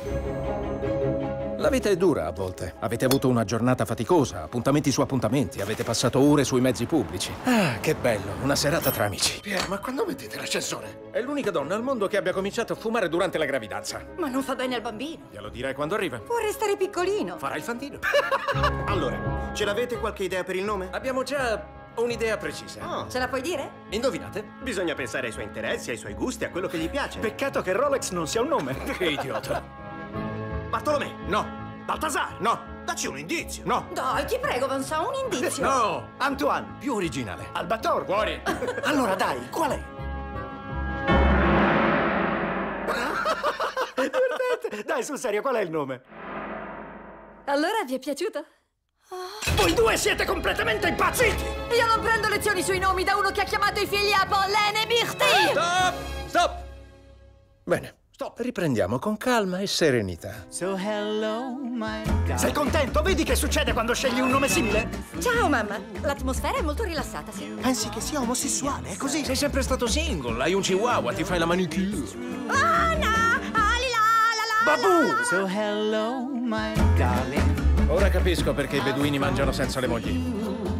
La vita è dura a volte. Avete avuto una giornata faticosa, appuntamenti su appuntamenti, avete passato ore sui mezzi pubblici. Ah, che bello, una serata tra amici. Pier, ma quando mettete l'ascensore? È l'unica donna al mondo che abbia cominciato a fumare durante la gravidanza. Ma non fa bene al bambino. Glielo direi quando arriva. Può restare piccolino. Farà il fantino. Allora, ce l'avete qualche idea per il nome? Abbiamo già un'idea precisa. Ce la puoi dire? Indovinate? Bisogna pensare ai suoi interessi, ai suoi gusti, a quello che gli piace. Peccato che Rolex non sia un nome. Che idiota. Bartolomè! No. Baltasar! No. Dacci un indizio! No. Dai, ti prego, Vincent, un indizio. No. Antoine. Più originale. Albator. Fuori. Allora dai, qual è? Divertente. Dai, sul serio, qual è il nome? Allora, vi è piaciuto? Voi due siete completamente impazziti! Io non prendo lezioni sui nomi da uno che ha chiamato i figli Apolline e Myrtille! Stop! Stop! Bene. Stop. Riprendiamo con calma e serenità. Sei contento? Vedi che succede quando scegli un nome simile? Ciao, mamma. L'atmosfera è molto rilassata, sì. Pensi che sia omosessuale? È così? Sei sempre stato single, hai un chihuahua, ti fai la manicure. Ah, no! Babù! So hello, my darling. Ora capisco perché i beduini mangiano senza le mogli.